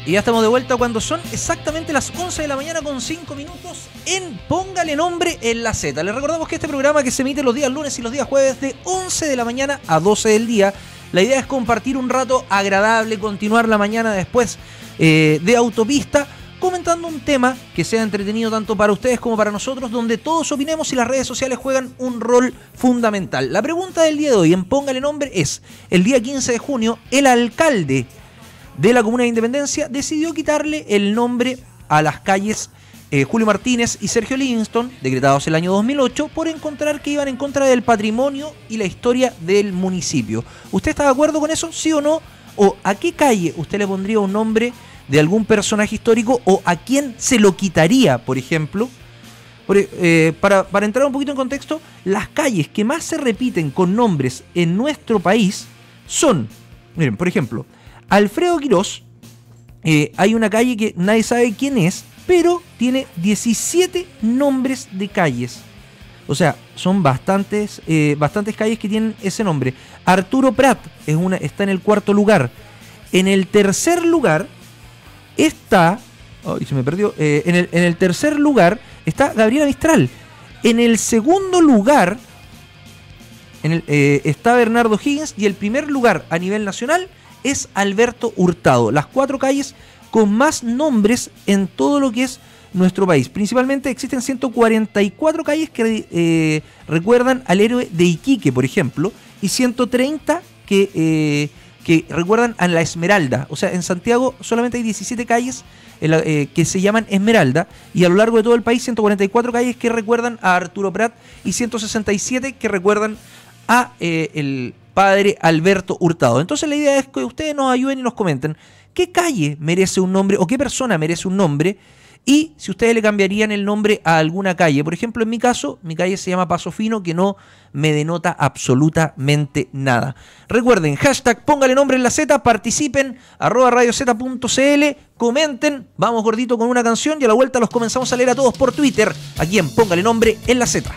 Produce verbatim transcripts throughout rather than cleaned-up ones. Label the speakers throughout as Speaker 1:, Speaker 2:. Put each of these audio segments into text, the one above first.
Speaker 1: Y ya estamos de vuelta cuando son exactamente las once de la mañana con cinco minutos en Póngale Nombre en la Z. Les recordamos que este programa que se emite los días lunes y los días jueves de once de la mañana a doce del día, la idea es compartir un rato agradable, continuar la mañana después eh, de autopista, comentando un tema que sea entretenido tanto para ustedes como para nosotros, donde todos opinemos y las redes sociales juegan un rol fundamental. La pregunta del día de hoy en Póngale Nombre es: el día quince de junio, el alcalde de la Comuna de Independencia decidió quitarle el nombre a las calles eh, Julio Martínez y Sergio Livingston, decretados el año dos mil ocho, por encontrar que iban en contra del patrimonio y la historia del municipio. ¿Usted está de acuerdo con eso, sí o no? ¿O a qué calle usted le pondría un nombre de algún personaje histórico, o a quién se lo quitaría, por ejemplo? Por, eh, para, para entrar un poquito en contexto, las calles que más se repiten con nombres en nuestro país son, miren, por ejemplo, Alfredo Quirós, eh, hay una calle que nadie sabe quién es, pero tiene diecisiete nombres de calles. O sea, son bastantes, eh, bastantes calles que tienen ese nombre. Arturo Prat es una, está en el cuarto lugar. En el tercer lugar está... Ay, se me perdió. Eh, en, el, en el tercer lugar está Gabriela Mistral. En el segundo lugar en el, eh, está Bernardo Higgins. Y el primer lugar a nivel nacional es Alberto Hurtado. Las cuatro calles con más nombres en todo lo que es nuestro país. Principalmente existen ciento cuarenta y cuatro calles que eh, recuerdan al héroe de Iquique, por ejemplo, y ciento treinta que, eh, que recuerdan a la Esmeralda. O sea, en Santiago solamente hay diecisiete calles eh, que se llaman Esmeralda, y a lo largo de todo el país ciento cuarenta y cuatro calles que recuerdan a Arturo Prat y ciento sesenta y siete que recuerdan a eh, el padre Alberto Hurtado. Entonces la idea es que ustedes nos ayuden y nos comenten qué calle merece un nombre o qué persona merece un nombre, y si ustedes le cambiarían el nombre a alguna calle. Por ejemplo, en mi caso, mi calle se llama Paso Fino, que no me denota absolutamente nada. Recuerden, hashtag Póngale Nombre en la Z, participen, arroba radiozeta punto cl, comenten, vamos gordito con una canción y a la vuelta los comenzamos a leer a todos por Twitter, aquí en Póngale Nombre en la Z.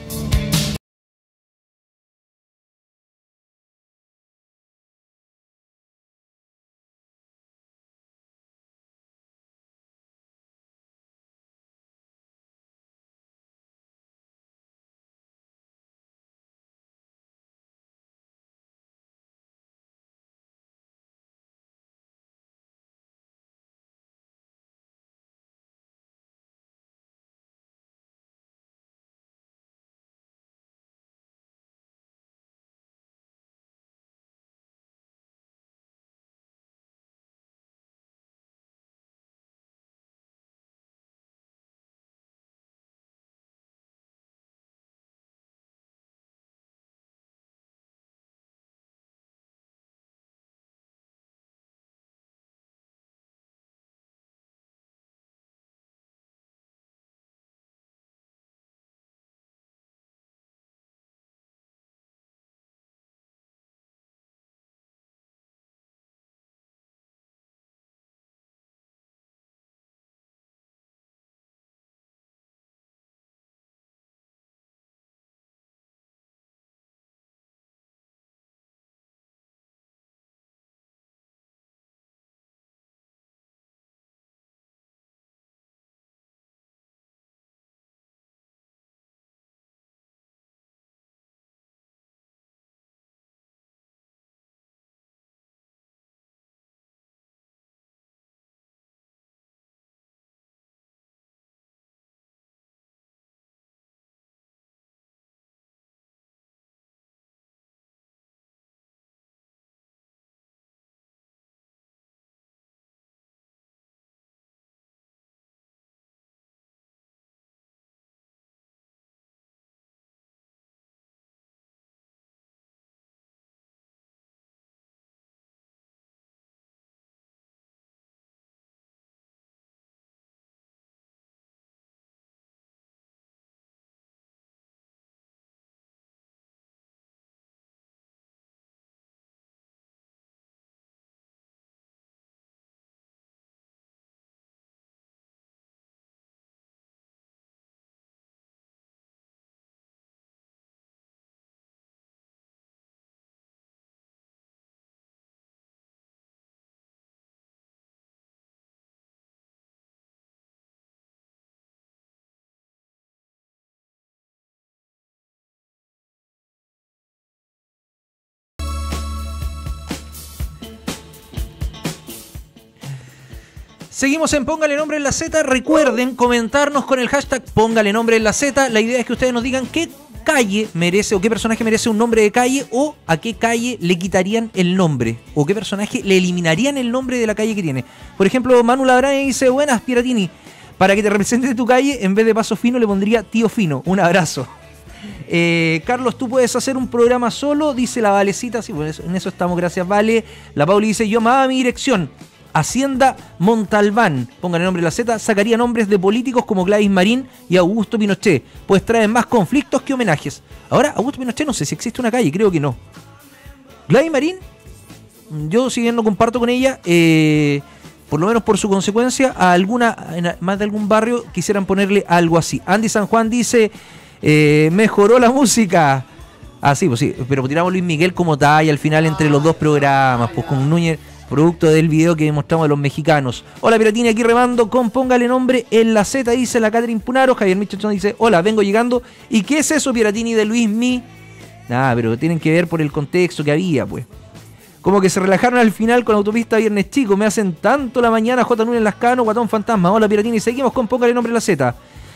Speaker 1: Seguimos en Póngale Nombre en la Z. Recuerden comentarnos con el hashtag Póngale Nombre en la Z. La idea es que ustedes nos digan qué calle merece o qué personaje merece un nombre de calle, o a qué calle le quitarían el nombre, o qué personaje le eliminarían el nombre de la calle que tiene. Por ejemplo, Manu Labrane dice: buenas, Piratini, para que te represente tu calle, en vez de Paso Fino le pondría Tío Fino. Un abrazo. Eh, Carlos, tú puedes hacer un programa solo, dice la Valecita. Sí, bueno, en eso estamos, gracias, Vale. La Pauli dice: yo amaba mi dirección, Hacienda Montalbán. Pongan el nombre de la Z. Sacaría nombres de políticos como Gladys Marín y Augusto Pinochet, pues traen más conflictos que homenajes. Ahora, Augusto Pinochet no sé si existe una calle, creo que no. Gladys Marín, yo si bien no comparto con ella, eh, por lo menos por su consecuencia, a alguna, en más de algún barrio quisieran ponerle algo así. Andy San Juan dice: eh, mejoró la música. Ah, sí, pues sí, pero tiramos Luis Miguel como talla al final entre los dos programas, pues con Núñez, producto del video que mostramos de los mexicanos. Hola, Piratini, aquí remando con Póngale Nombre en la Z, dice la Catherine Punaro. Javier Michachón dice: hola, vengo llegando. ¿Y qué es eso, Piratini, de Luis Mi? Nada, pero tienen que ver por el contexto que había, pues. Como que se relajaron al final con Autopista Viernes Chico. Me hacen tanto la mañana. J. Núñez Lascano, Guatón Fantasma. Hola, Piratini, seguimos con Póngale Nombre en la Z.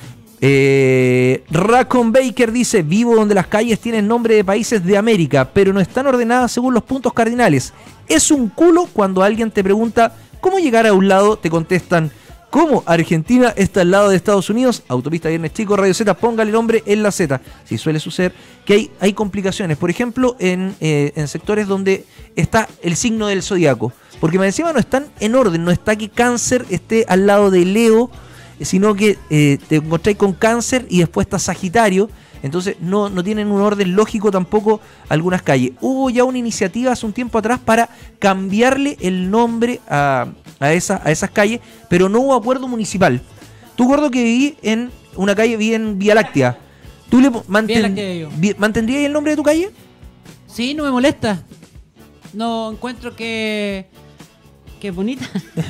Speaker 1: Eh, Racon Baker dice: vivo donde las calles tienen nombre de países de América, pero no están ordenadas según los puntos cardinales. Es un culo cuando alguien te pregunta cómo llegar a un lado, te contestan: ¿cómo? Argentina está al lado de Estados Unidos. Autopista Viernes Chico, Radio Z, Póngale Nombre en la Z. Sí, suele suceder que hay, hay complicaciones, por ejemplo en, eh, en sectores donde está el signo del zodiaco, porque más encima no están en orden, no está que Cáncer esté al lado de Leo, sino que eh, te encontráis con Cáncer y después está Sagitario. Entonces no, no tienen un orden lógico tampoco algunas calles. Hubo ya una iniciativa hace un tiempo atrás para cambiarle el nombre a, a, esa, a esas calles, pero no hubo acuerdo municipal. Tú, gordo, que viví en una calle, viví en Vía Láctea. ¿Tú le manten, vi, mantendrías el nombre de tu calle?
Speaker 2: Sí, no me molesta. No encuentro que, que es bonita.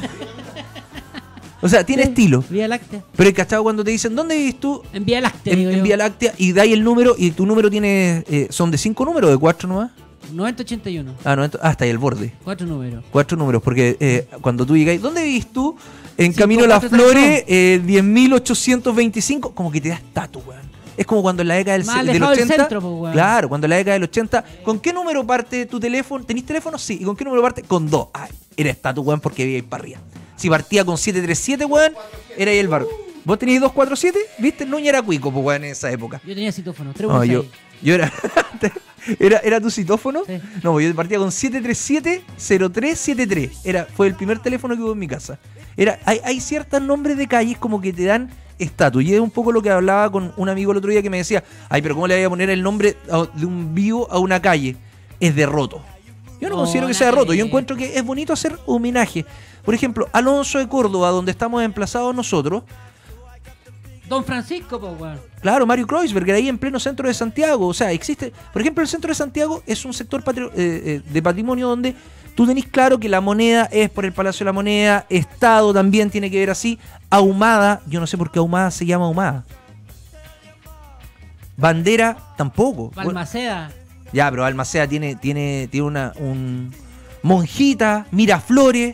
Speaker 1: O sea, tiene sí, estilo.
Speaker 2: Vía Láctea.
Speaker 1: Pero el cachado cuando te dicen: ¿dónde vivís tú?
Speaker 2: En Vía Láctea.
Speaker 1: En, en Vía Láctea, y dais el número, y tu número tiene. Eh, ¿Son de cinco números o de cuatro nomás?
Speaker 2: noventa ochenta y uno.
Speaker 1: Ah, noventa, ah, está ahí el borde.
Speaker 2: Cuatro números.
Speaker 1: Cuatro números, porque eh, cuando tú llegáis, ¿dónde vivís tú? En Camino a Las Flores, eh, diez mil ochocientos veinticinco, como que te da estatus, weón. Es como cuando en la década del,
Speaker 2: Más
Speaker 1: del ochenta.
Speaker 2: Del centro, pues, weón.
Speaker 1: Claro, cuando en la década del ochenta. ¿Con qué número parte tu teléfono? ¿Tenís teléfono? Sí. ¿Y con qué número parte? Con dos. Ay, era estatus, weón, porque vivíais para arriba. Si partía con siete tres siete, weón, era ahí el barrio. ¿Vos teníais dos cuatro siete? ¿Viste? Núñez era cuico, pues, weón, en esa época.
Speaker 2: Yo tenía citófono, tres
Speaker 1: no, yo, yo era, era... ¿Era tu citófono?
Speaker 2: Sí.
Speaker 1: No, yo partía con siete tres siete cero tres siete tres. Era, fue el primer teléfono que hubo en mi casa. Era, hay, hay ciertos nombres de calles como que te dan estatus. Y es un poco lo que hablaba con un amigo el otro día que me decía: ay, pero ¿cómo le voy a poner el nombre de un vivo a una calle? Es de roto. Yo no, no considero que sea de roto. Yo encuentro que es bonito hacer homenaje. Por ejemplo, Alonso de Córdoba, donde estamos emplazados nosotros.
Speaker 2: Don Francisco, pues, weón.
Speaker 1: Claro, Mario Kreuzberger, ahí en pleno centro de Santiago. O sea, existe. Por ejemplo, el centro de Santiago es un sector patri- eh, eh, de patrimonio donde tú tenés claro que la moneda es por el Palacio de la Moneda. Estado también tiene que ver así. Ahumada, yo no sé por qué Ahumada se llama Ahumada. Bandera tampoco.
Speaker 2: Balmaceda.
Speaker 1: Bueno, ya, pero Balmaceda tiene, tiene, tiene una. Un, Monjita, Miraflores.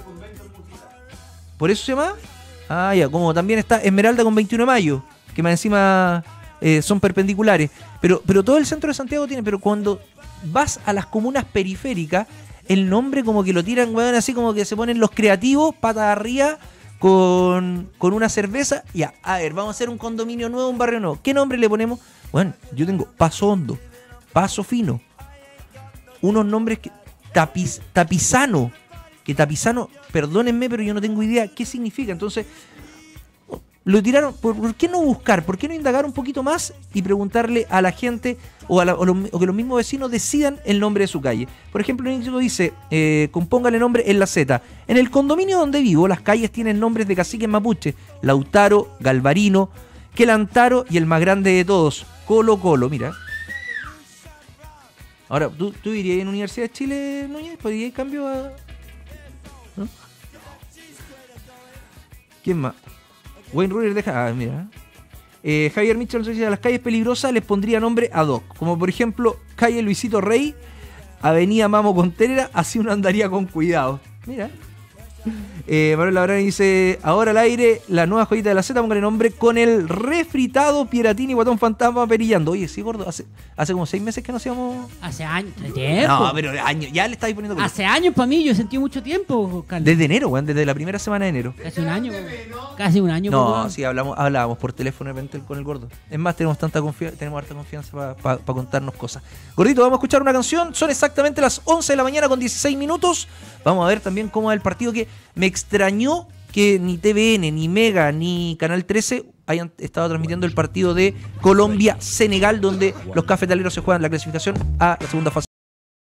Speaker 1: ¿Por eso se llama? Ah, ya, como también está Esmeralda con veintiuno de mayo, que más encima eh, son perpendiculares. Pero, pero todo el centro de Santiago tiene, pero cuando vas a las comunas periféricas, el nombre como que lo tiran, weón, así como que se ponen los creativos, patas arriba, con, con una cerveza. Ya, a ver, vamos a hacer un condominio nuevo, un barrio nuevo. ¿Qué nombre le ponemos? Bueno, yo tengo Paso Hondo, Paso Fino, unos nombres que... Tapiz, tapizano, que tapizano, perdónenme, pero yo no tengo idea qué significa. Entonces, lo tiraron. ¿Por, por qué no buscar? ¿Por qué no indagar un poquito más y preguntarle a la gente o, a la, o, lo, o que los mismos vecinos decidan el nombre de su calle? Por ejemplo, el inicio dice: eh, compóngale nombre en la Z. En el condominio donde vivo, las calles tienen nombres de caciques mapuche: Lautaro, Galvarino, Quelantaro y el más grande de todos, Colo Colo. Mira. Ahora, ¿tú, tú irías en Universidad de Chile, Núñez? ¿Podrías cambio a...? ¿No? ¿Quién más? Wayne Ruder deja... Ah, mira. Eh, Javier Mitchell dice: a las calles peligrosas les pondría nombre ad hoc. Como por ejemplo, calle Luisito Rey, avenida Mamo Contreras, así uno andaría con cuidado. Mira. Eh, Manuel Labrana dice, ahora al aire, la nueva joyita de la Z, póngale nombre con el refritado Pieratini Guatón Fantasma perillando. Oye, sí, gordo, hace, hace como seis meses que no hacíamos...
Speaker 2: Hace años, de tiempo.
Speaker 1: No, pero años, ya le estáis poniendo... Color.
Speaker 2: Hace años para mí, yo sentí mucho tiempo, Carlos.
Speaker 1: Desde enero, weón, desde la primera semana de enero.
Speaker 2: Casi un año, casi un año.
Speaker 1: No,
Speaker 2: poco.
Speaker 1: sí, hablamos, hablábamos por teléfono de repente con el gordo. Es más, tenemos tanta confianza, tenemos harta confianza para pa, pa contarnos cosas. Gordito, vamos a escuchar una canción. Son exactamente las once de la mañana con dieciséis minutos. Vamos a ver también cómo es el partido, que me extrañó que ni T V N, ni Mega, ni Canal trece hayan estado transmitiendo el partido de Colombia-Senegal, donde los cafetaleros se juegan la clasificación a la segunda fase.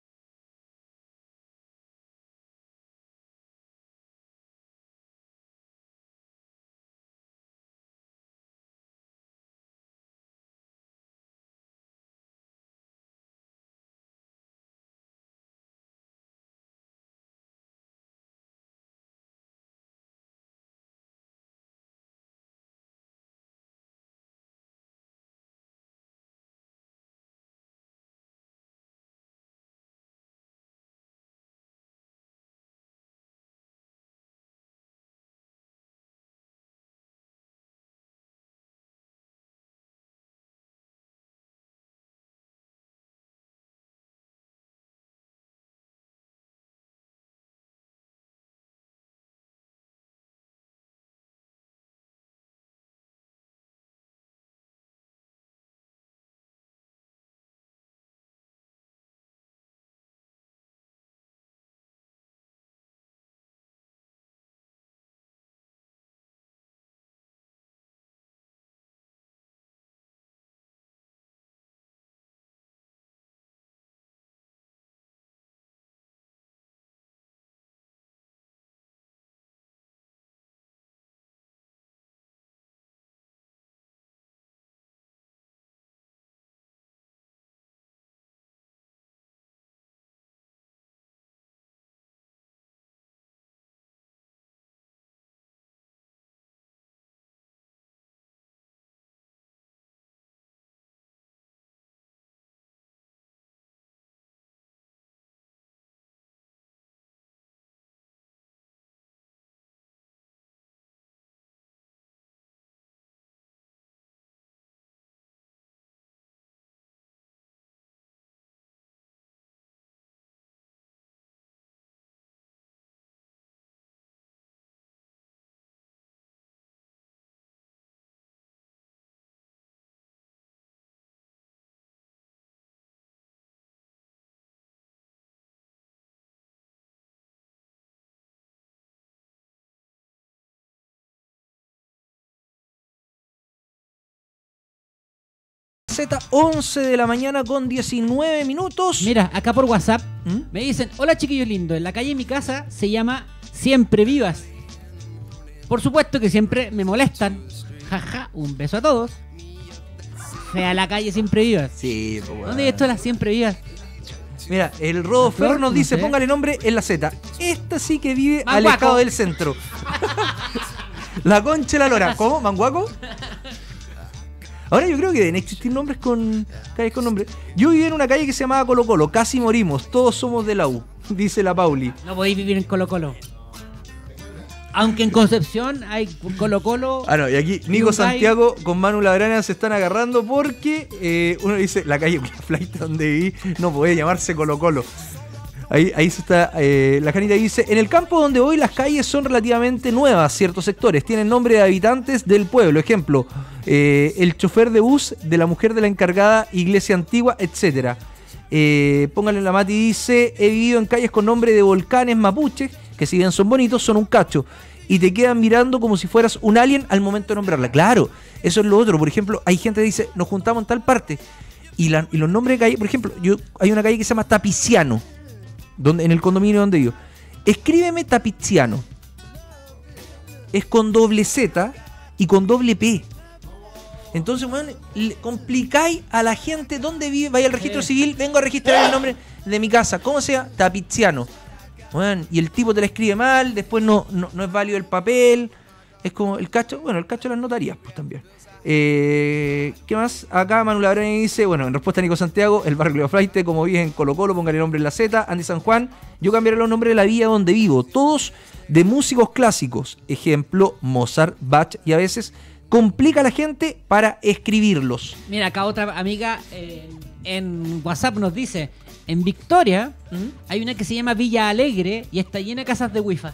Speaker 1: once de la mañana con diecinueve minutos.
Speaker 2: Mira, acá por WhatsApp
Speaker 1: ¿Mm?
Speaker 2: me dicen, hola chiquillos lindo, en la calle de mi casa se llama Siempre Vivas. Por supuesto que siempre me molestan. Jaja, un beso a todos. Fea la calle Siempre Vivas.
Speaker 1: Sí, pues,
Speaker 2: ¿Dónde hay esto de las Siempre Vivas?
Speaker 1: Mira, el Rodo Ferro nos
Speaker 2: no
Speaker 1: dice,
Speaker 2: sé.
Speaker 1: póngale nombre en la Z. Esta sí que vive
Speaker 2: Manguaco.
Speaker 1: alejado del centro. La concha de la lora. ¿Cómo? ¿Manguaco? Ahora yo creo que deben existir nombres con calles con nombre. Yo viví en una calle que se llamaba Colo Colo. Casi morimos. Todos somos de la U. Dice la Pauli.
Speaker 2: No podéis vivir en Colo Colo. Aunque en Concepción hay Colo Colo.
Speaker 1: Ah, no, y aquí Nico Santiago con Manu Labrana se están agarrando porque eh, uno dice, la calle Flight donde viví no puede llamarse Colo Colo. Ahí, ahí se está, eh, la Janita dice, en el campo donde voy las calles son relativamente nuevas, ciertos sectores, tienen nombre de habitantes del pueblo, ejemplo, eh, el chofer de bus, de la mujer de la encargada, iglesia antigua, etcétera. Eh, póngale la Mati, dice, he vivido en calles con nombre de volcanes mapuches, que si bien son bonitos, son un cacho, y te quedan mirando como si fueras un alien al momento de nombrarla. Claro, eso es lo otro, por ejemplo, hay gente que dice, nos juntamos en tal parte, y, la, y los nombres de calle, por ejemplo, yo hay una calle que se llama Tapiciano, donde, en el condominio donde vivo. Escríbeme Tapiciano. Es con doble Z y con doble P. Entonces, bueno, le complicáis a la gente dónde vive. Vaya al registro civil, vengo a registrar el nombre de mi casa. ¿Cómo sea? Tapiciano. Bueno, y el tipo te la escribe mal, después no, no, no es válido el papel. Es como el cacho, bueno, el cacho de las notarías, pues también. Eh, ¿Qué más? Acá Manu Labrani dice, bueno, en respuesta a Nico Santiago, el barrio Flaite, como vive en Colo Colo, póngale nombre en la Z. Andy San Juan, yo cambiaré los nombres de la vía donde vivo. Todos de músicos clásicos, ejemplo Mozart, Bach, y a veces complica a la gente para escribirlos.
Speaker 2: Mira, acá otra amiga eh, en WhatsApp nos dice, en Victoria ¿Mm? hay una que se llama Villa Alegre y está llena de casas de wifi.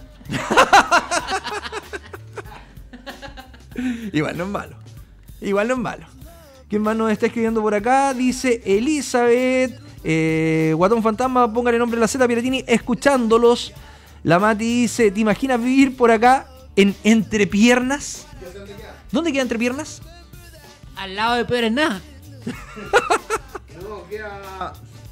Speaker 1: Igual no es malo. Igual no es malo. ¿Quién más nos está escribiendo por acá? Dice Elizabeth, eh, Guatón Fantasma, póngale nombre a la Z, Piratini, escuchándolos. La Mati dice, ¿te imaginas vivir por acá en Entrepiernas? ¿Dónde queda Entrepiernas?
Speaker 2: Al lado de Pedro Nada.
Speaker 3: No, queda...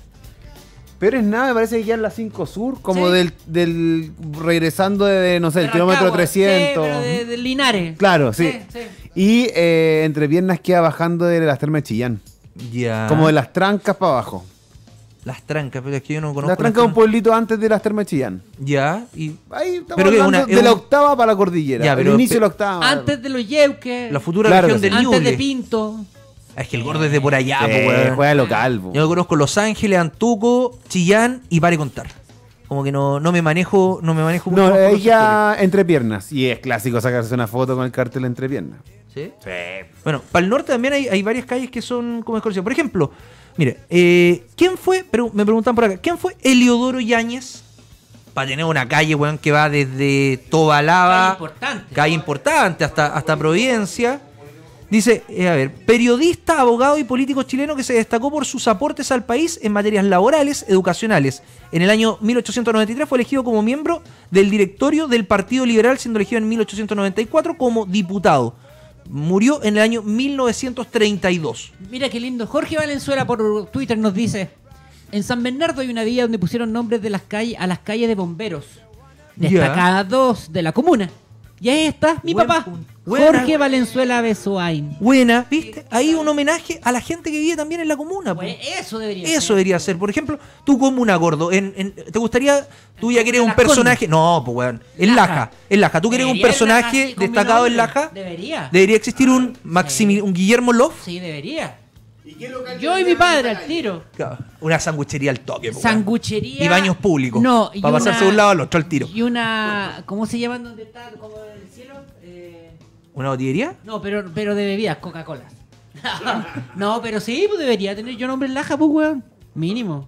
Speaker 3: Pero es nada, me parece que queda en la cinco Sur, como
Speaker 2: Sí.
Speaker 3: del, del regresando de, no sé, el
Speaker 2: Pero
Speaker 3: kilómetro
Speaker 2: Rancagua,
Speaker 3: trescientos.
Speaker 2: Sí, pero de, de Linares.
Speaker 3: Claro, sí.
Speaker 2: Sí, sí.
Speaker 3: Y eh, entre piernas queda bajando de las termas de Chillán.
Speaker 1: Ya.
Speaker 3: Como de las trancas para abajo.
Speaker 1: Las Trancas, pero es que yo no conozco.
Speaker 3: Las trancas es un pueblito antes de las termas de Chillán.
Speaker 1: Ya, y
Speaker 3: Ahí estamos
Speaker 1: Pero que
Speaker 3: hablando
Speaker 1: una- es
Speaker 3: de la
Speaker 1: un-
Speaker 3: octava para la cordillera.
Speaker 1: Ya,
Speaker 3: el
Speaker 1: pero-
Speaker 3: inicio de la
Speaker 1: pe-
Speaker 3: octava.
Speaker 2: Antes de los Yeuques.
Speaker 1: la futura
Speaker 3: Claro
Speaker 1: región
Speaker 3: que
Speaker 1: del
Speaker 3: sí.
Speaker 2: Antes de
Speaker 1: Ñuble.
Speaker 2: Pinto.
Speaker 1: Es que el gordo es de por allá,
Speaker 3: Sí,
Speaker 1: po, weón.
Speaker 3: juega local, po.
Speaker 1: Yo lo conozco Los Ángeles, Antuco, Chillán y pare contar. Como que no, no me manejo, no me manejo mucho
Speaker 3: No,
Speaker 1: más por los
Speaker 3: ella entre piernas. Y es clásico sacarse una foto con el cartel entre piernas.
Speaker 1: sectores. ¿Sí? Bueno, para el norte también hay, hay varias calles que son como desconocidas. Por ejemplo, mire, eh, ¿quién fue? Pero me preguntan por acá, ¿quién fue Eliodoro Yáñez? Para tener una calle, weón, que va desde Tobalaba,
Speaker 2: Calle importante.
Speaker 1: calle importante, hasta, hasta Providencia. Dice, eh, a ver, periodista, abogado y político chileno que se destacó por sus aportes al país en materias laborales, educacionales. En el año mil ochocientos noventa y tres fue elegido como miembro del directorio del Partido Liberal, siendo elegido en mil ochocientos noventa y cuatro como diputado. Murió en el año mil novecientos treinta y dos.
Speaker 2: Mira qué lindo. Jorge Valenzuela por Twitter nos dice: en San Bernardo hay una villa donde pusieron nombres de las calles a las calles de bomberos
Speaker 1: Ya.
Speaker 2: destacadas dos de la comuna. Y ahí está mi
Speaker 1: Buen
Speaker 2: papá,
Speaker 1: punto. Buena.
Speaker 2: Jorge Valenzuela Besoain.
Speaker 1: Buena, ¿viste? Ahí un homenaje a la gente que vive también en la comuna. po.
Speaker 2: Pues eso debería
Speaker 1: Eso
Speaker 2: ser.
Speaker 1: debería ser. Por ejemplo, tu comuna, gordo. En, en- ¿Te gustaría, tú ya que eres un
Speaker 2: Las
Speaker 1: personaje? No, pues weón. En
Speaker 2: Laja.
Speaker 1: Laja. En Laja. Tú que eres un
Speaker 2: Debería haber Laja,
Speaker 1: personaje
Speaker 2: sí, con mi
Speaker 1: destacado en
Speaker 2: nombre.
Speaker 1: Laja.
Speaker 2: Debería.
Speaker 1: Debería existir un Maximi, un Guillermo Love.
Speaker 2: Sí, debería. Yo y mi padre al tiro.
Speaker 1: Claro, una sanguchería al toque. po, weón.
Speaker 2: Sanguchería.
Speaker 1: Y baños públicos.
Speaker 2: No, y
Speaker 1: Para pasarse de un lado al otro al tiro.
Speaker 2: Y una. ¿Cómo se llaman donde está? Como el cielo. Eh,
Speaker 1: ¿Una botillería?
Speaker 2: no, pero, pero de bebidas, Coca-Cola. No, pero sí, pues debería tener yo nombre en Laja, pues, weón. Mínimo.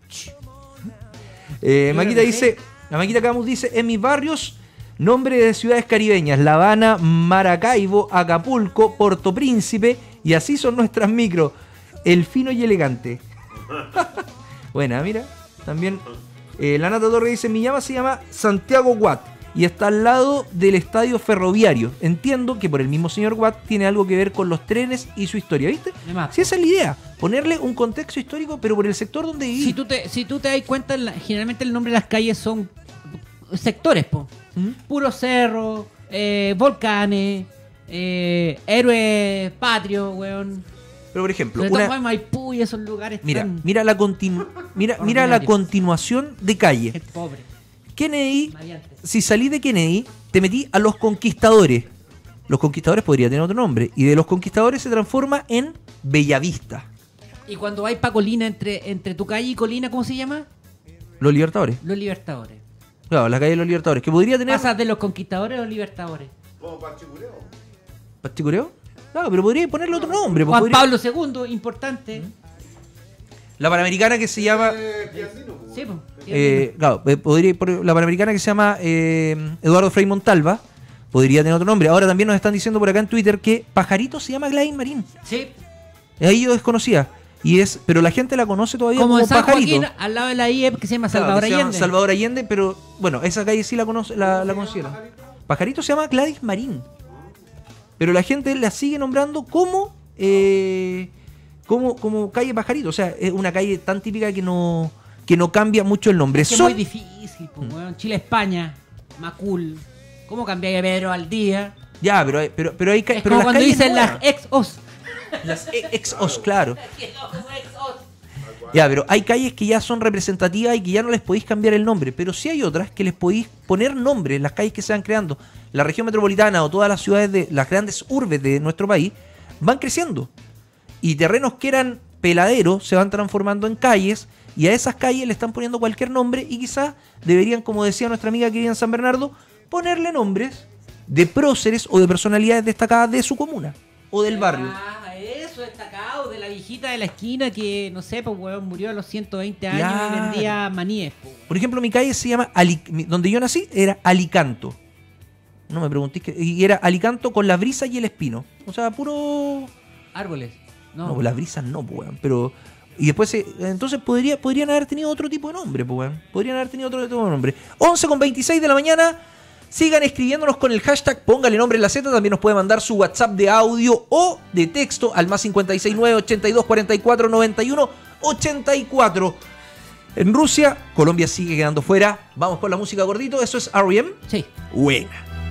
Speaker 1: Eh,
Speaker 2: Yo
Speaker 1: Maquita
Speaker 2: creo que
Speaker 1: dice, la Maquita Camus dice, en mis barrios, nombre de ciudades caribeñas, La Habana, Maracaibo, Acapulco, Puerto Príncipe, y así son nuestras micro, el fino y elegante. Buena, mira, también, eh, la Nata Torre dice, mi llama se llama Santiago Watt, y está al lado del estadio ferroviario. Entiendo que por el mismo señor Watt tiene algo que ver con los trenes y su historia, ¿viste?
Speaker 2: De más.
Speaker 1: Si esa es la idea, ponerle un contexto histórico, pero por el sector donde viví.
Speaker 2: Si tú te, si tú te das cuenta, la- generalmente el nombre de las calles son sectores, po.
Speaker 1: ¿Mm?
Speaker 2: Puro cerro, eh, volcanes, eh, héroes patrios, weón.
Speaker 1: Pero por ejemplo,
Speaker 2: Sobre todo
Speaker 1: una,
Speaker 2: en Maipú y esos lugares
Speaker 1: mira,
Speaker 2: tan
Speaker 1: mira la continu- mira, mira la
Speaker 2: Ordinarios.
Speaker 1: continuación de calle.
Speaker 2: gente pobre,
Speaker 1: Kennedy,
Speaker 2: maleantes.
Speaker 1: si salí de Kennedy, te metí a Los Conquistadores. Los Conquistadores podría tener otro nombre. Y de Los Conquistadores se transforma en Bellavista.
Speaker 2: Y cuando vais pa' Colina, entre, entre tu calle y Colina, ¿cómo se llama?
Speaker 1: Los Libertadores.
Speaker 2: Los Libertadores.
Speaker 1: Claro, la calle de los Libertadores. Que podría tener.
Speaker 2: ¿Pasas de los conquistadores a los libertadores?
Speaker 1: ¿Pachicureo? Claro, pero podría ponerle otro nombre. pues,
Speaker 2: Juan
Speaker 1: podría-
Speaker 2: Pablo segundo, importante.
Speaker 1: La Panamericana que se llama.
Speaker 2: Sí, pues.
Speaker 1: Eh, claro, eh, podría por- la Panamericana que se llama eh, Eduardo Frei Montalva. Podría tener otro nombre. Ahora también nos están diciendo por acá en Twitter que Pajarito se llama Gladys Marín.
Speaker 2: Sí.
Speaker 1: Ahí yo desconocía. Y es, pero la gente la conoce todavía
Speaker 2: Como
Speaker 1: como,
Speaker 2: en San
Speaker 1: Pajarito.
Speaker 2: Joaquín, al lado de la I E P, que se llama
Speaker 1: Claro,
Speaker 2: Salvador
Speaker 1: que se llama
Speaker 2: Allende.
Speaker 1: Salvador Allende, pero bueno, esa calle sí la conoce, la, la considera. Pajarito se llama Gladys Marín. Pero la gente la sigue nombrando como, eh, como, como calle Pajarito. O sea, es una calle tan típica que no, que no cambia mucho el nombre.
Speaker 2: Es que es
Speaker 1: Son-
Speaker 2: muy difícil, pues, weón. Chile-España, Macul. ¿Cómo cambiáis a Pedro al día?
Speaker 1: Ya, pero, hay- pero, pero hay ca-
Speaker 2: Es
Speaker 1: pero
Speaker 2: como
Speaker 1: las
Speaker 2: cuando
Speaker 1: calles
Speaker 2: dicen
Speaker 1: nuevas,
Speaker 2: las ex-os.
Speaker 1: las ex-os, claro. Ya, pero hay calles que ya son representativas y que ya no les podéis cambiar el nombre, pero sí hay otras que les podéis poner nombre en las calles que se van creando. La región metropolitana o todas las ciudades de las grandes urbes de nuestro país van creciendo. Y terrenos que eran peladeros se van transformando en calles y a esas calles le están poniendo cualquier nombre y quizás deberían, como decía nuestra amiga que vive en San Bernardo, ponerle nombres de próceres o de personalidades destacadas de su comuna o del barrio.
Speaker 2: Ah, eso destacado de la viejita de la esquina que, no sé, pues weón, murió a los ciento veinte años
Speaker 1: Claro.
Speaker 2: y vendía maníes. Po.
Speaker 1: Por ejemplo, mi calle se llama Ali- mi- donde yo nací era Alicanto. No me preguntéis que y era Alicanto con la brisa y el espino. O sea, puro
Speaker 2: Árboles.
Speaker 1: no,
Speaker 2: No,
Speaker 1: las brisas no, pues, weón, pero y después se- entonces podría podrían haber tenido otro tipo de nombre, pues, weón. Podrían haber tenido otro tipo de nombre. once con veintiséis de la mañana. Sigan escribiéndonos con el hashtag Póngale Nombre en la Z. También nos puede mandar su WhatsApp de audio o de texto al más cincuenta y seis nueve ochenta y dos cuarenta y cuatro noventa y uno ochenta y cuatro. En Rusia, Colombia sigue quedando fuera. Vamos con la música gordito. Eso es R E M.
Speaker 2: sí.
Speaker 1: Buena.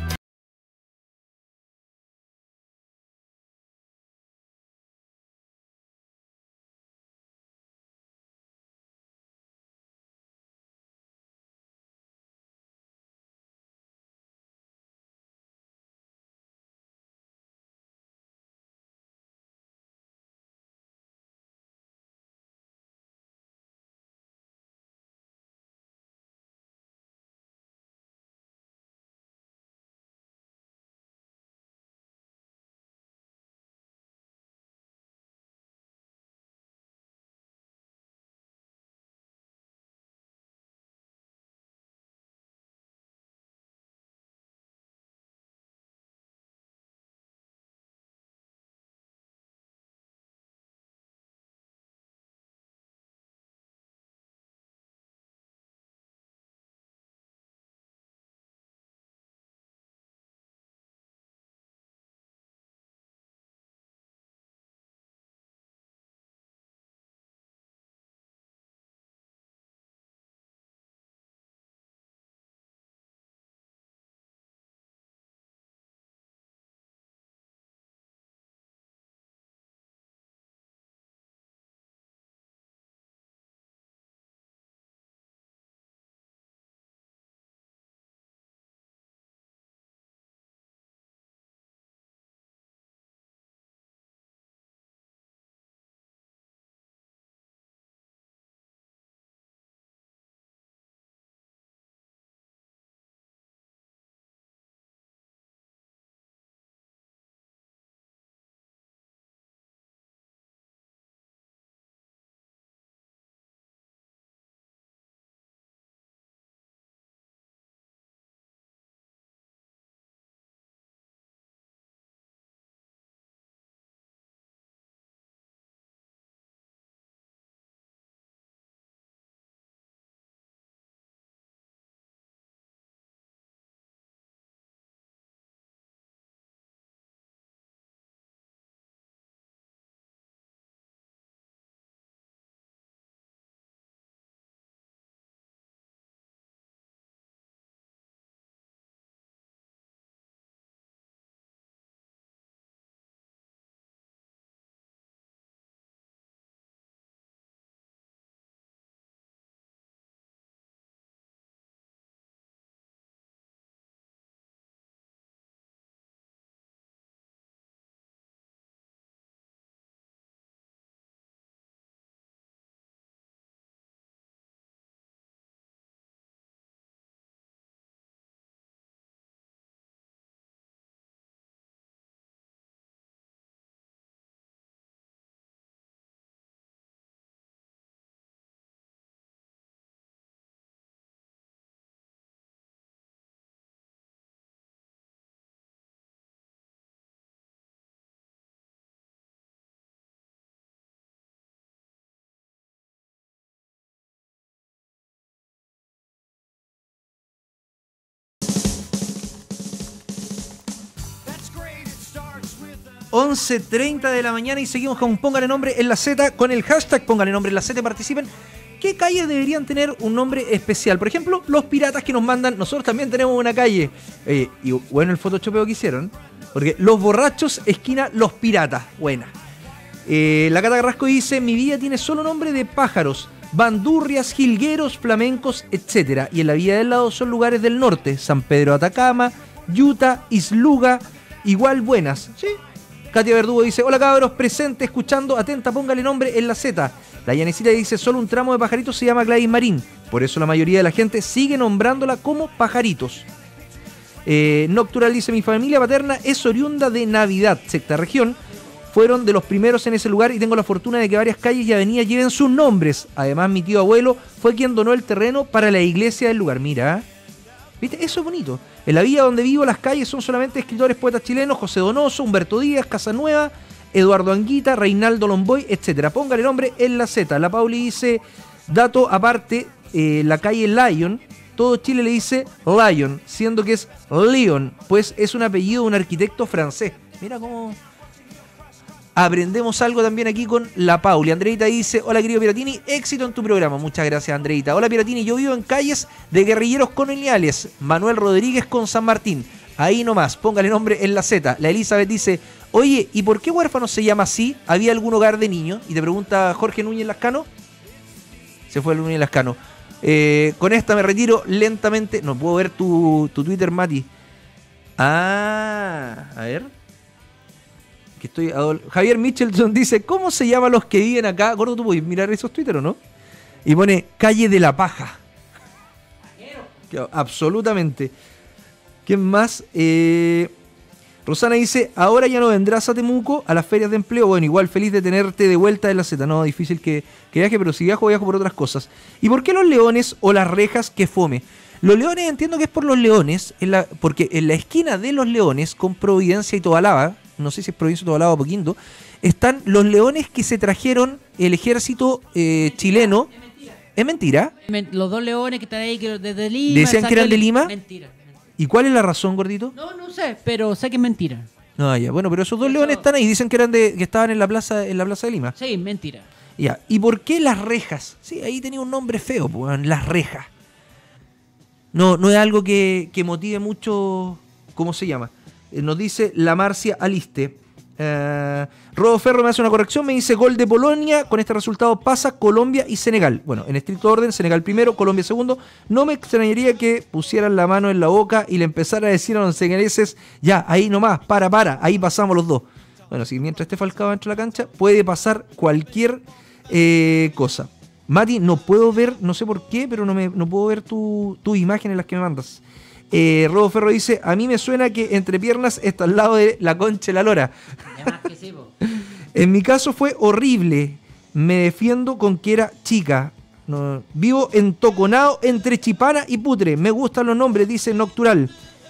Speaker 1: once treinta de la mañana y seguimos con Póngale Nombre en la Z con el hashtag Póngale Nombre en la Z. Participen. ¿Qué calles deberían tener un nombre especial? Por ejemplo, los piratas que nos mandan. Nosotros también tenemos una calle. Eh, y bueno, el photoshopeo que hicieron. Porque Los Borrachos, esquina Los Piratas. Buena. Eh, la Cata Carrasco dice: mi vida tiene solo nombre de pájaros, bandurrias, jilgueros, flamencos, etcétera. Y en la villa del lado son lugares del norte: San Pedro Atacama, Yuta, Isluga, igual buenas. ¿Sí? Katia Verdugo dice: hola cabros, presente, escuchando, atenta, póngale nombre en la Z. La Yanecita dice: solo un tramo de pajaritos se llama Gladys Marín, por eso la mayoría de la gente sigue nombrándola como Pajaritos. Eh, Noctural dice, mi familia paterna es oriunda de Navidad, sexta región. Fueron de los primeros en ese lugar y tengo la fortuna de que varias calles y avenidas lleven sus nombres. Además, mi tío abuelo fue quien donó el terreno para la iglesia del lugar. Mira, ¿viste? Eso es bonito. En la villa donde vivo, las calles son solamente escritores, poetas chilenos, José Donoso, Humberto Díaz, Casanueva, Eduardo Anguita, Reinaldo Lomboy, etcétera. Póngale nombre en la Z. La Pauli dice, dato aparte, eh, la calle Lyon, todo Chile le dice Lyon, siendo que es Lyon, pues es un apellido de un arquitecto francés. Mira cómo aprendemos algo también aquí con la Pauli. Andreita dice, hola querido Piratini, éxito en tu programa. Muchas gracias, Andreita. Hola Piratini, yo vivo en calles de guerrilleros coloniales, Manuel Rodríguez con San Martín. Ahí nomás, póngale nombre en la Z. La Elizabeth dice, oye, ¿y por qué huérfano se llama así? ¿Había algún hogar de niños? Y te pregunta Jorge Núñez Lascano. Se fue el Núñez Lascano. Eh, con esta me retiro lentamente. No puedo ver tu, tu Twitter, Mati. Ah, a ver. Que estoy adol- Javier Michelson dice, ¿cómo se llaman los que viven acá? Gordo, ¿tú puedes mirar esos Twitter o no? Y pone Calle de la Paja. Que, absolutamente. ¿Quién más? Eh, Rosana dice, ahora ya no vendrás a Temuco a las ferias de empleo. Bueno, igual feliz de tenerte de vuelta en la Z. No, difícil que, que viaje, pero si viajo, viajo por otras cosas. ¿Y por qué los leones o las rejas que fome? Los leones, entiendo que es por los leones, en la, porque en la esquina de los leones, con Providencia y Tobalaba, no sé si es Providencia, Tobalaba o Poquindo, están los leones que se trajeron el ejército eh, chileno. ¿Es mentira?
Speaker 2: Men- Los dos leones que están ahí que desde Lima.
Speaker 1: ¿Decían que eran de Lima?
Speaker 2: Mentira.
Speaker 1: ¿Y cuál es la razón, gordito?
Speaker 2: No, no sé, pero sé que es mentira.
Speaker 1: No, ya, bueno, pero esos dos
Speaker 2: Eso-
Speaker 1: leones están ahí, dicen que eran de, que estaban en la plaza, en la plaza de Lima.
Speaker 2: Sí, mentira.
Speaker 1: Ya, ¿y por qué las rejas? Sí, ahí tenía un nombre feo, pues, las rejas. No, no es algo que, que motive mucho, ¿cómo se llama? Eh, nos dice la Marcia Aliste. Eh, Rodo Ferro me hace una corrección, me dice gol de Polonia, con este resultado pasa Colombia y Senegal. Bueno, en estricto orden, Senegal primero, Colombia segundo. No me extrañaría que pusieran la mano en la boca y le empezara a decir a los senegaleses, ya, ahí nomás, para, para, ahí pasamos los dos. Bueno, si mientras esté Falcao dentro de la cancha, puede pasar cualquier eh, cosa. Mati, no puedo ver, no sé por qué, pero no, me, no puedo ver tu, tu imagen en las que me mandas. Eh, Robo Ferro dice, a mí me suena que entre piernas está al lado de la concha de la lora.
Speaker 2: Además que sí, po.
Speaker 1: En mi caso fue horrible. Me defiendo con que era chica. No, vivo en Toconao, entre Chipana y Putre. Me gustan los nombres, dice Noctural.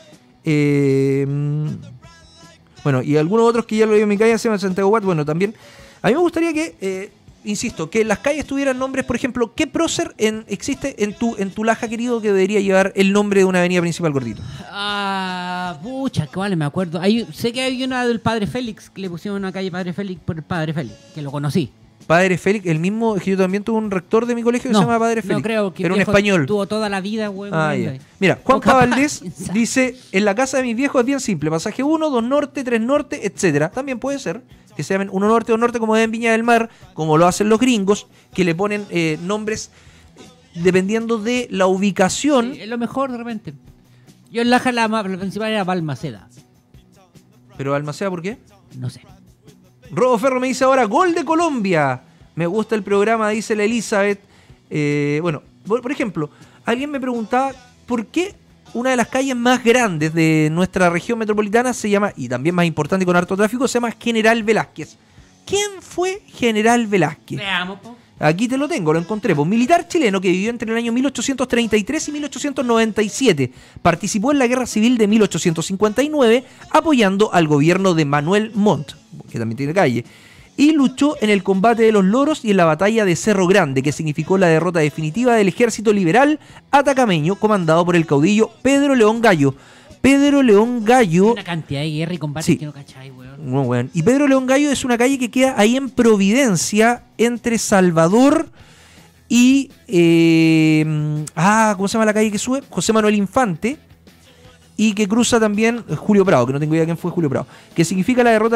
Speaker 1: Eh, bueno, y algunos otros que ya lo digo en mi calle, se llaman Santiago Watt. Bueno, también. A mí me gustaría que, eh, insisto, que las calles tuvieran nombres, por ejemplo, ¿qué prócer en, existe en tu, en tu Laja, querido, que debería llevar el nombre de una avenida principal, gordito?
Speaker 2: Ah, pucha, que vale, me acuerdo. Hay, sé que hay una del Padre Félix, que le pusieron una calle Padre Félix por el Padre Félix, que lo conocí.
Speaker 1: Padre Félix, el mismo, es que yo también tuve un rector de mi colegio que
Speaker 2: No,
Speaker 1: se llama Padre Félix.
Speaker 2: No creo que
Speaker 1: era un
Speaker 2: viejo
Speaker 1: español.
Speaker 2: Tuvo toda la vida, weón.
Speaker 1: Ah,
Speaker 2: weón,
Speaker 1: ya. Mira, Juan
Speaker 2: O capaz,
Speaker 1: Valdés
Speaker 2: exacto.
Speaker 1: dice, en la casa de mis viejos es bien simple, pasaje uno, dos norte, tres norte, etcétera. También puede ser que se llamen uno norte, dos norte, como es en Viña del Mar, como lo hacen los gringos, que le ponen eh, nombres eh, dependiendo de la ubicación.
Speaker 2: Sí, es lo mejor de repente. Yo en Laja la, ma- la principal era Balmaceda.
Speaker 1: Pero Almacea, ¿por qué?
Speaker 2: No sé.
Speaker 1: Robo Ferro me dice ahora, gol de Colombia. Me gusta el programa, dice la Elizabeth. Eh, bueno, por, por ejemplo, alguien me preguntaba por qué una de las calles más grandes de nuestra región metropolitana se llama, y también más importante con harto tráfico, se llama General Velázquez. ¿Quién fue General Velázquez?
Speaker 2: Veamos, po.
Speaker 1: Aquí te lo tengo, lo encontré. Un militar chileno que vivió entre el año mil ochocientos treinta y tres y mil ochocientos noventa y siete. Participó en la Guerra Civil de mil ochocientos cincuenta y nueve apoyando al gobierno de Manuel Montt, que también tiene calle. Y luchó en el combate de los Loros y en la batalla de Cerro Grande, que significó la derrota definitiva del ejército liberal atacameño comandado por el caudillo Pedro León Gallo. Pedro León Gallo...
Speaker 2: Una cantidad de guerra y combate
Speaker 1: Sí.
Speaker 2: que no cacháis, weón.
Speaker 1: No, weón. Y Pedro León Gallo es una calle que queda ahí en Providencia, entre Salvador y... eh, ah, ¿cómo se llama la calle que sube? José Manuel Infante. Y que cruza también Julio Prado, que no tengo idea quién fue Julio Prado. Que significa la derrota...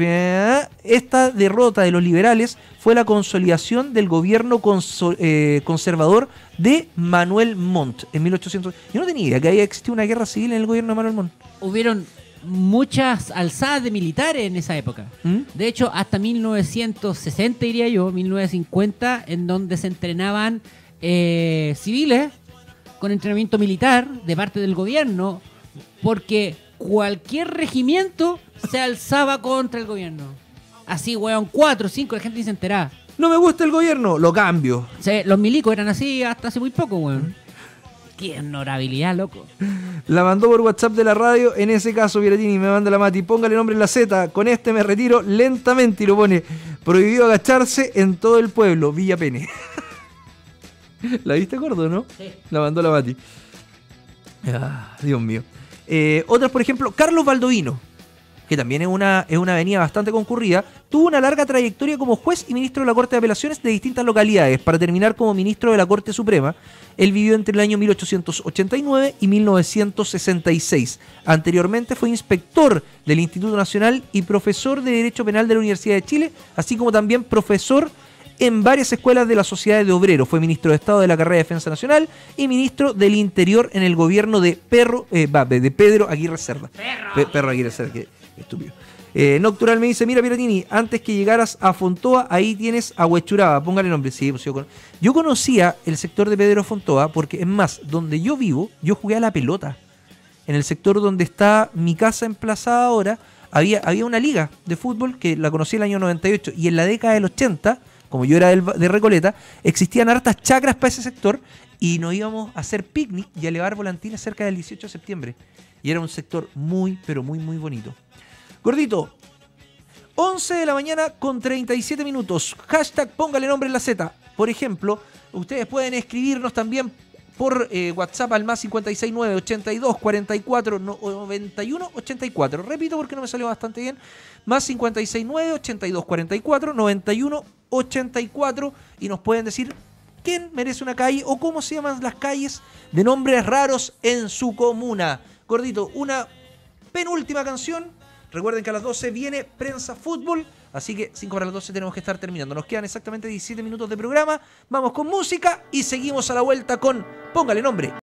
Speaker 1: Esta derrota de los liberales fue la consolidación del gobierno conso- eh, conservador de Manuel Montt en mil ochocientos... Yo no tenía idea que había existido una guerra civil en el gobierno de Manuel Montt.
Speaker 2: Hubieron muchas alzadas de militares en esa época.
Speaker 1: ¿Mm?
Speaker 2: De hecho, hasta mil novecientos sesenta, diría yo, mil novecientos cincuenta, en donde se entrenaban eh, civiles con entrenamiento militar de parte del gobierno Porque cualquier regimiento se alzaba contra el gobierno. Así, weón, cuatro, cinco, la gente ni se enteraba.
Speaker 1: No me gusta el gobierno, lo cambio.
Speaker 2: O sea, los milicos eran así hasta hace muy poco, weón. Qué honorabilidad, loco.
Speaker 1: La mandó por WhatsApp de la radio. En ese caso, Piratini me manda la Mati. Póngale nombre en la Z. Con este me retiro lentamente y lo pone. Prohibido agacharse en todo el pueblo. Villa Pene. ¿La viste, gordo, no?
Speaker 2: Sí.
Speaker 1: La mandó la Mati. Ah, Dios mío. Eh, otras, por ejemplo, Carlos Baldovino, que también es una, es una avenida bastante concurrida, tuvo una larga trayectoria como juez y ministro de la Corte de Apelaciones de distintas localidades, para terminar como ministro de la Corte Suprema. Él vivió entre el año mil ochocientos ochenta y nueve y mil novecientos sesenta y seis. Anteriormente fue inspector del Instituto Nacional y profesor de Derecho Penal de la Universidad de Chile, así como también profesor en varias escuelas de la Sociedad de Obreros. Fue ministro de Estado de la carrera de Defensa Nacional y ministro del Interior en el gobierno de, Perro, eh, de Pedro Aguirre Cerda.
Speaker 2: Perro,
Speaker 1: Pe- Perro Aguirre Cerda, que estúpido. Eh, Noctural me dice, mira Piratini, antes que llegaras a Fontoa, ahí tienes a Huechuraba, póngale nombre. Sí, pues yo, con... yo conocía el sector de Pedro Fontoa porque, es más, donde yo vivo, yo jugué a la pelota. En el sector donde está mi casa emplazada ahora, había, había una liga de fútbol que la conocí en el año noventa y ocho, y en la década del ochenta, como yo era del- de Recoleta, existían hartas chacras para ese sector y nos íbamos a hacer picnic y a elevar volantines cerca del dieciocho de septiembre. Y era un sector muy, pero muy, muy bonito. Gordito, once de la mañana con treinta y siete minutos. Hashtag póngale nombre en la Z. Por ejemplo, ustedes pueden escribirnos también por eh, WhatsApp al más cincuenta y seis nueve ochenta y dos cuarenta y cuatro noventa y uno ochenta y cuatro. Repito porque no me salió bastante bien. Más cincuenta y seis nueve ochenta y dos cuarenta y cuatro noventa y uno ochenta y cuatro. Y nos pueden decir quién merece una calle o cómo se llaman las calles de nombres raros en su comuna. Gordito, una penúltima canción. Recuerden que a las doce viene Prensa Fútbol, así que cinco para las doce tenemos que estar terminando. Nos quedan exactamente diecisiete minutos de programa. Vamos con música y seguimos a la vuelta con Póngale Nombre.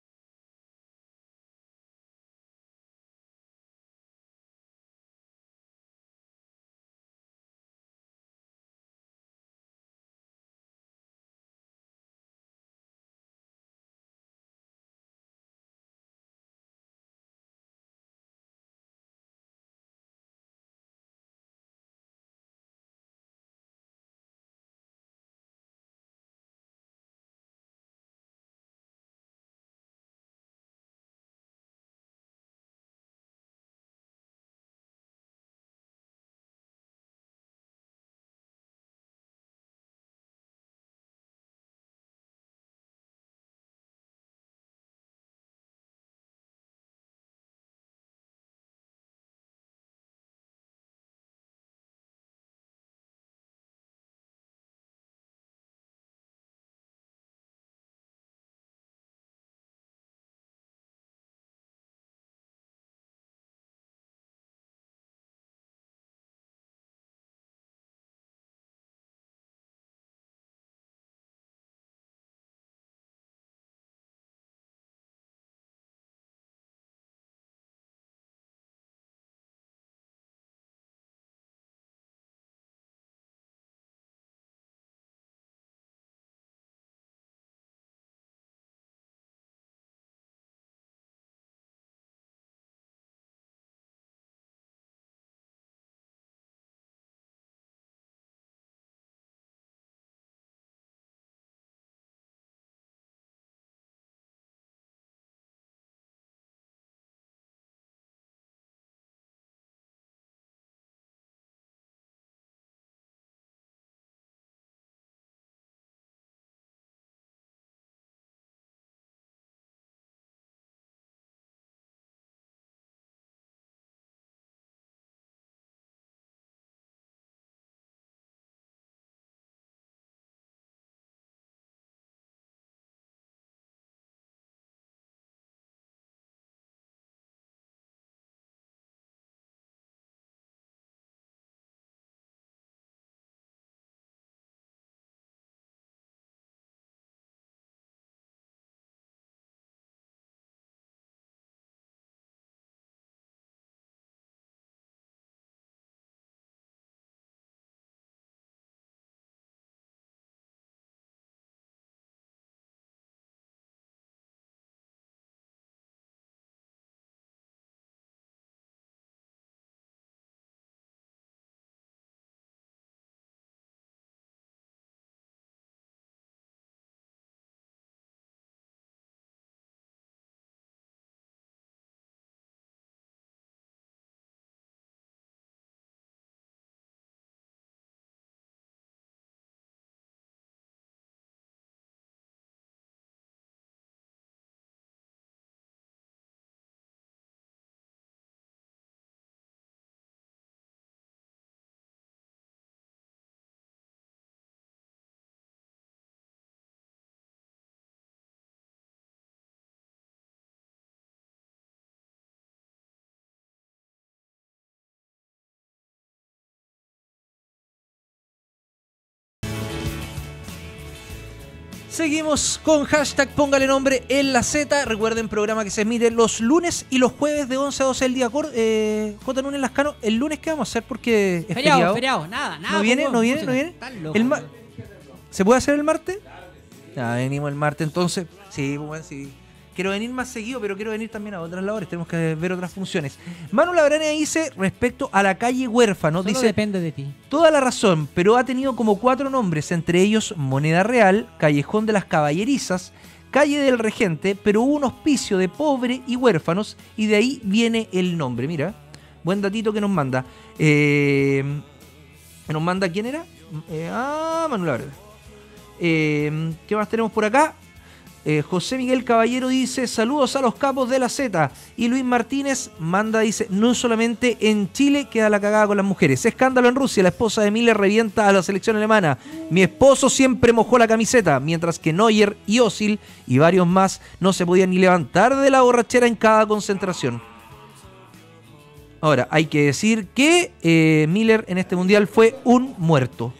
Speaker 1: Seguimos con hashtag Póngale Nombre en la Z. Recuerden, programa que se emite los lunes y los jueves de once a doce del día. Eh, J. Nunes Lascano, ¿el lunes qué vamos a hacer? Porque es
Speaker 2: Feriado,
Speaker 1: feriado.
Speaker 2: feriado, nada, nada.
Speaker 1: ¿No viene?
Speaker 2: pues,
Speaker 1: ¿No
Speaker 2: weón,
Speaker 1: viene?
Speaker 2: pucha,
Speaker 1: ¿No viene?
Speaker 2: estás loco,
Speaker 1: El ma-
Speaker 2: weón.
Speaker 1: ¿Se puede hacer el martes? Ya, venimos el martes entonces. Sí, pues bueno, sí. Quiero venir más seguido, pero quiero venir también a otras labores. Tenemos que ver otras funciones. Manu Labrania dice, respecto a la calle Huérfano,
Speaker 2: Solo
Speaker 1: dice...
Speaker 2: depende de ti.
Speaker 1: Toda la razón, pero ha tenido como cuatro nombres, entre ellos Moneda Real, Callejón de las Caballerizas, Calle del Regente, pero hubo un hospicio de pobre y huérfanos y de ahí viene el nombre. Mira, buen datito que nos manda. Eh, ¿Nos manda quién era? Eh, ah, Manuel Abreu. Eh, ¿Qué más tenemos por acá? Eh, José Miguel Caballero dice, saludos a los capos de la Z. Y Luis Martínez manda, dice, no solamente en Chile queda la cagada con las mujeres. Escándalo en Rusia, la esposa de Miller revienta a la selección alemana. Mi esposo siempre mojó la camiseta, mientras que Neuer y Özil y varios más no se podían ni levantar de la borrachera en cada concentración. Ahora, hay que decir que eh, Miller en este mundial fue un muerto.